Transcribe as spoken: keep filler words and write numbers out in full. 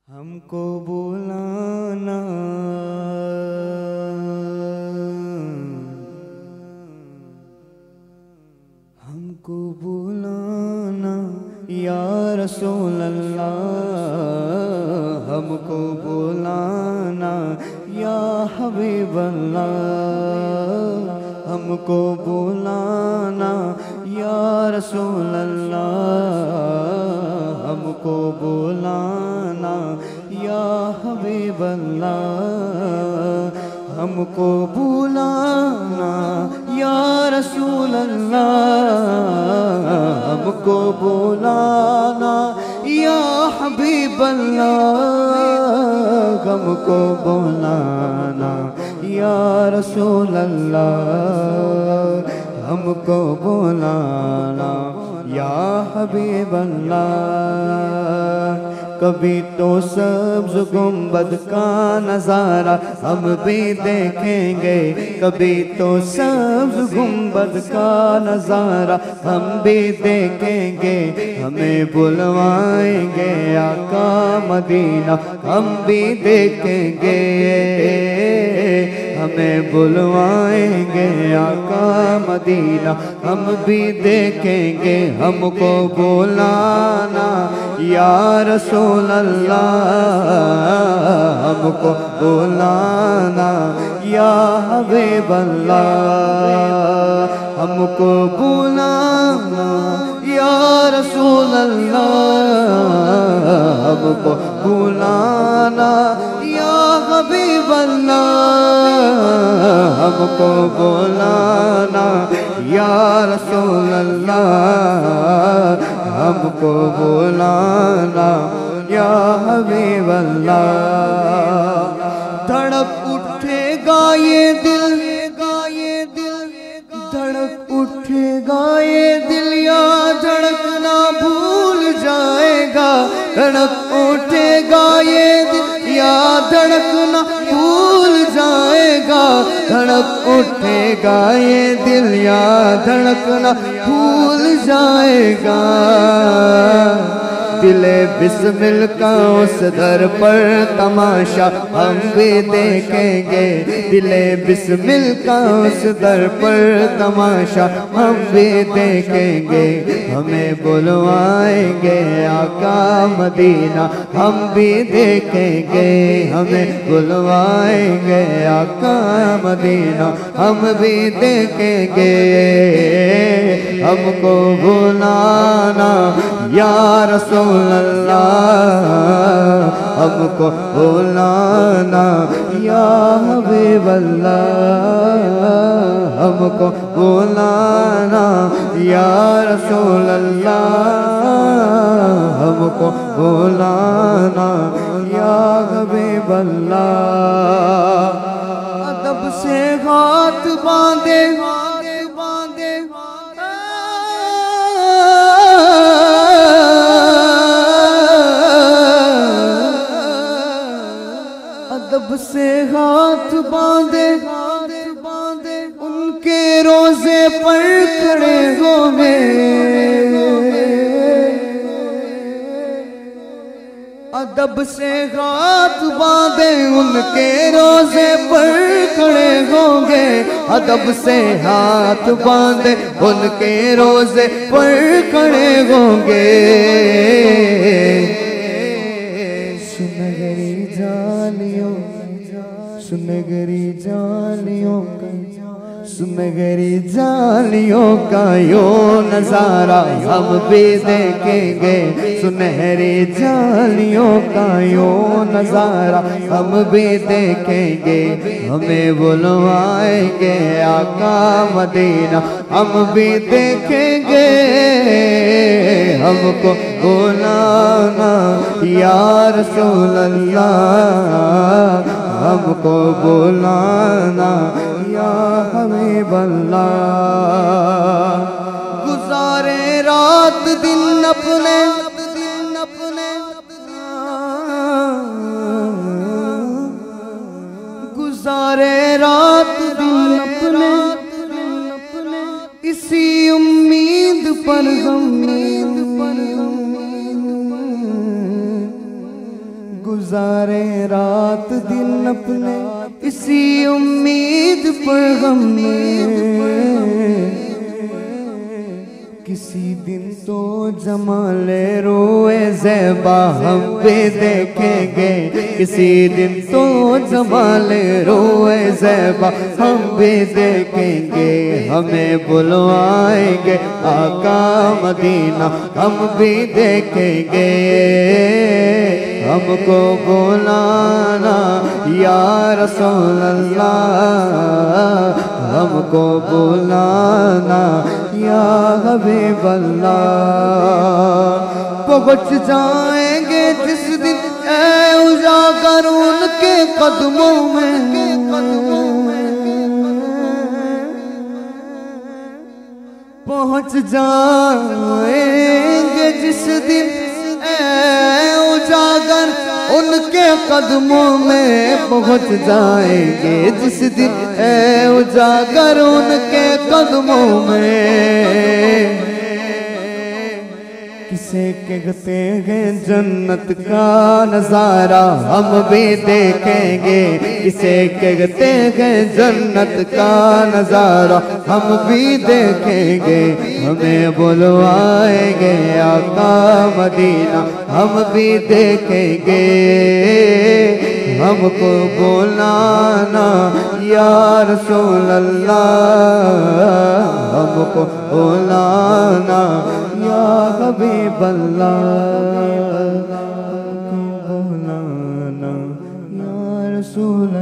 ہم کو بلانا ہم کو بلانا یا رسول اللہ، ہم کو بلانا یا حبیب اللہ، ہم کو بلانا یا رسول اللہ، ہم کو بلانا یا حبیب اللہ، ہم کو بلانا یا رسول اللہ، ہم کو بلانا یا حبیب اللہ، ہم کو بلانا یا رسول اللہ، ہم کو بلانا یا حبیب اللہ۔ کبھی تو سبز گنبد کا نظارہ ہم بھی دیکھیں گے، کبھی تو سبز گنبد کا نظارہ ہم بھی دیکھیں گے، ہمیں بلوائیں گے آقا مدینہ ہم بھی دیکھیں گے، ہمیں بلوائیں گے آقا مدینہ ہم بھی دیکھیں گے، ہم کو بلانا یا رسول اللہ، ہم کو بلانا یا حبیب اللہ، ہم کو بلانا یا رسول اللہ، ہم کو بلانا یا حبیب اللہ، ہم کو بلانا یا رسول اللہ، ہم کو بلانا یا حبیب اللہ۔ دھڑک اٹھے گا یہ دل، دھڑک اٹھے گا یہ دل یا دھڑکنا بھول جائے گا، دھڑک اٹھے گا یہ دل یا دھڑکنا بھول جائے گا، دھڑک اٹھے گا یہ دل یا دھڑکنا بھول جائے گا، دل بسمل کا اس در پر تماشا ہم بھی دیکھیں گے، دل بسمل کا اس در پر تماشا ہم بھی دیکھیں گے، ہمیں بلوائیں گے آقا مدینہ ہم بھی دیکھیں گے، ہمیں بلوائیں گے آقا مدینہ ہم بھی دیکھیں گے، ہم کو بلانا یا رسول اللہ، ہم کو بلانا یا حبیب اللہ، ہم کو بلانا یا رسول اللہ، ہم کو بلانا یا حبیب اللہ۔ ادب سے ہاتھ باندھے ادب سے ہاتھ باندھے ان کے روزے پر کھڑے ہوں گے، ادب سے ہاتھ باندھے ان کے روزے پر کھڑے ہوں گے، ادب سے ہاتھ باندھے ان کے روزے پر کھڑے ہوں گے، سنہری جالیوں سنہری جالیوں کا سنہری جالیوں کا یوں نظارہ ہم بھی دیکھیں گے، سنہری جالیوں کا یوں نظارہ ہم بھی دیکھیں گے، ہمیں بلوائیں گے آقا مدینہ ہم بھی دیکھیں گے، ہم کو بلانا یا رسول اللہ، ہم کو بلانا یا حبیب اللہ۔ گزارے رات دن اپنے گزارے رات دن اپنے اسی امید پر ہم گزارے رات دن اپنے اسی امید پر غم میں، کسی دن تو جمال روئے زیبا ہم بھی دیکھیں گے، کسی دن تو جمال روئے زیبا ہم بھی دیکھیں گے، ہمیں بلوائیں گے آقا مدینہ ہم بھی دیکھیں گے، ہم کو بلانا یا رسول اللہ، ہم کو بلانا یا حبیب اللہ، پہنچ جائیں گے جس دن اے اجاگر ان کے قدموں میں، پہنچ جائیں گے جس دن اے اجاگر ان کے قدموں میں، پہنچ جائیں گے جس دن اے اجاگر ان کے قدموں میں، کسے کہتے ہیں جنت کا نظارہ ہم بھی دیکھیں گے، کسے کہتے ہیں جنت کا نظارہ ہم بھی دیکھیں گے، ہمیں بلوائیں گے آقا مدینہ ہم بھی دیکھیں گے، ہم کو بلانا یا رسول اللہ، ہم کو بلانا یا حبیب اللہ، بلانا یا رسول